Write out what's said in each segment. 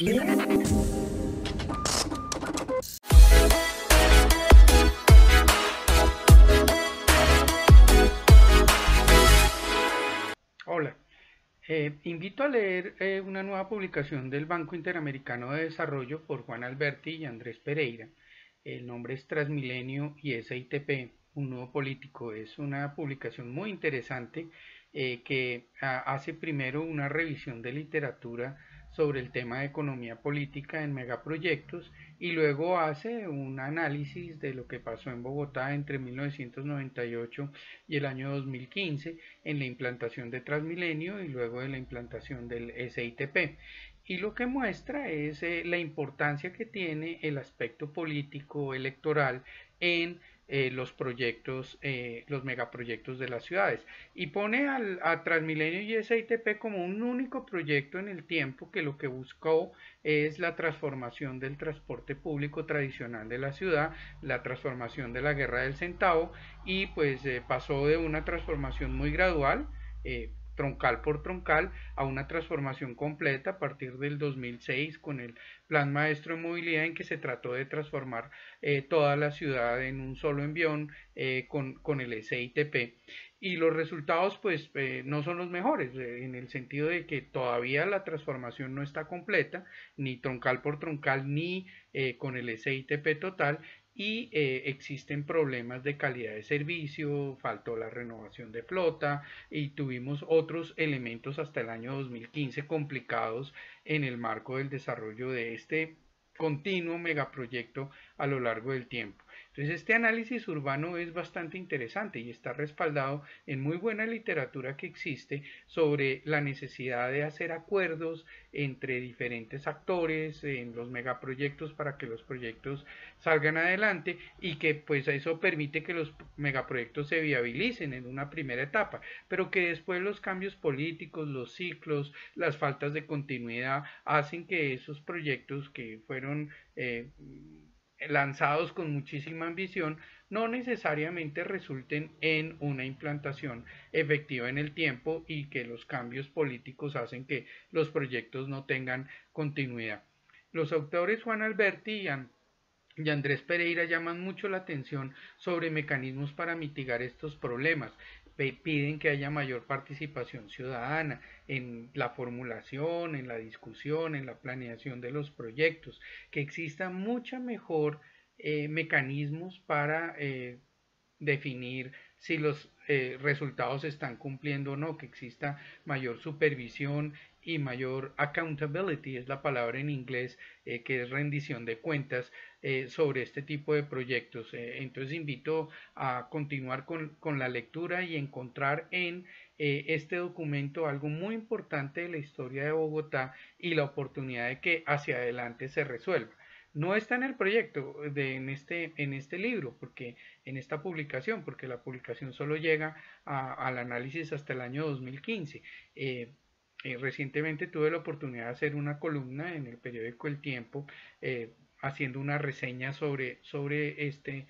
Hola, invito a leer una nueva publicación del Banco Interamericano de Desarrollo por Juan Alberti y Andrés Pereira. El nombre es Transmilenio y SITP, un nuevo político. Es una publicación muy interesante que hace primero una revisión de literatura sobre el tema de economía política en megaproyectos y luego hace un análisis de lo que pasó en Bogotá entre 1998 y el año 2015 en la implantación de Transmilenio y luego de la implantación del SITP. Y lo que muestra es la importancia que tiene el aspecto político electoral en los proyectos, los megaproyectos de las ciudades. Y pone a Transmilenio y SITP como un único proyecto en el tiempo que lo que buscó es la transformación del transporte público tradicional de la ciudad, la transformación de la guerra del centavo y pues pasó de una transformación muy gradual, troncal por troncal, a una transformación completa a partir del 2006 con el Plan Maestro de Movilidad en que se trató de transformar toda la ciudad en un solo envión con el SITP. Y los resultados pues no son los mejores en el sentido de que todavía la transformación no está completa, ni troncal por troncal, ni con el SITP total, y existen problemas de calidad de servicio, faltó la renovación de flota y tuvimos otros elementos hasta el año 2015 complicados en el marco del desarrollo de este continuo megaproyecto a lo largo del tiempo. Entonces este análisis urbano es bastante interesante y está respaldado en muy buena literatura que existe sobre la necesidad de hacer acuerdos entre diferentes actores en los megaproyectos para que los proyectos salgan adelante y que pues eso permite que los megaproyectos se viabilicen en una primera etapa, pero que después los cambios políticos, los ciclos, las faltas de continuidad hacen que esos proyectos que fueron lanzados con muchísima ambición no necesariamente resulten en una implantación efectiva en el tiempo y que los cambios políticos hacen que los proyectos no tengan continuidad. Los autores Juan Alberti y Andrés Pereira llaman mucho la atención sobre mecanismos para mitigar estos problemas. Piden que haya mayor participación ciudadana en la formulación, en la discusión, en la planeación de los proyectos, que exista mucha mejor mecanismos para definir si los resultados se están cumpliendo o no, que exista mayor supervisión y mayor accountability, es la palabra en inglés, que es rendición de cuentas sobre este tipo de proyectos. Entonces invito a continuar con la lectura y encontrar en este documento algo muy importante de la historia de Bogotá y la oportunidad de que hacia adelante se resuelva. No está en el proyecto en este libro, porque en esta publicación, porque la publicación solo llega al análisis hasta el año 2015. Recientemente tuve la oportunidad de hacer una columna en el periódico El Tiempo, haciendo una reseña sobre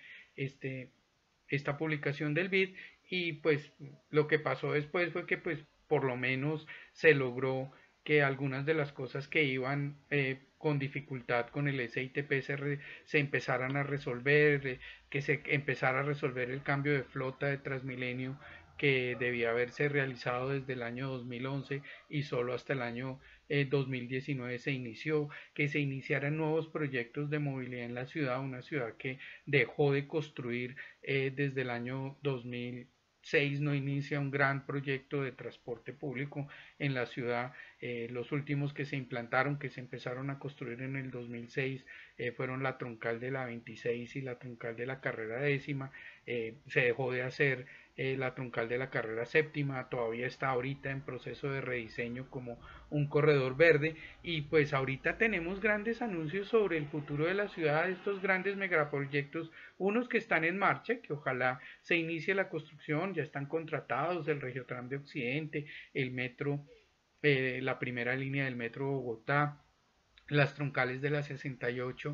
esta publicación del BID y pues lo que pasó después fue que pues por lo menos se logró que algunas de las cosas que iban con dificultad con el SITP se empezaran a resolver, que se empezara a resolver el cambio de flota de Transmilenio que debía haberse realizado desde el año 2011 y solo hasta el año 2019 se inició, que se iniciaran nuevos proyectos de movilidad en la ciudad, una ciudad que dejó de construir desde el año 2006, no inicia un gran proyecto de transporte público en la ciudad. Los últimos que se implantaron, que se empezaron a construir en el 2006, fueron la troncal de la 26 y la troncal de la carrera décima. Se dejó de hacer la troncal de la carrera séptima, todavía está ahorita en proceso de rediseño como un corredor verde y pues ahorita tenemos grandes anuncios sobre el futuro de la ciudad, estos grandes megaproyectos, unos que están en marcha, que ojalá se inicie la construcción, ya están contratados, el Regiotram de Occidente, el metro, la primera línea del metro Bogotá, las troncales de la 68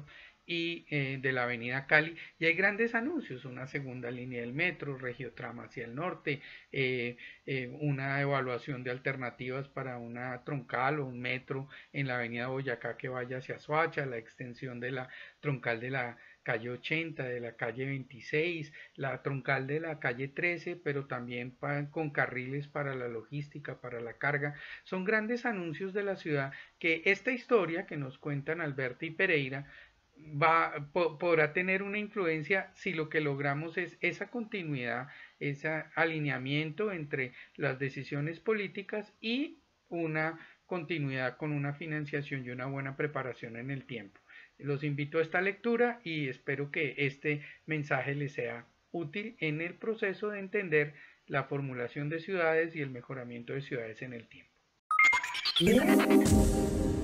y de la avenida Cali, y hay grandes anuncios, una segunda línea del metro, Regiotrama hacia el norte, una evaluación de alternativas para una troncal o un metro en la avenida Boyacá que vaya hacia Soacha, la extensión de la troncal de la calle 80, de la calle 26, la troncal de la calle 13, pero también con carriles para la logística, para la carga. Son grandes anuncios de la ciudad que esta historia que nos cuentan Alberto y Pereira podrá tener una influencia si lo que logramos es esa continuidad, ese alineamiento entre las decisiones políticas y una continuidad con una financiación y una buena preparación en el tiempo. Los invito a esta lectura y espero que este mensaje les sea útil en el proceso de entender la formulación de ciudades y el mejoramiento de ciudades en el tiempo.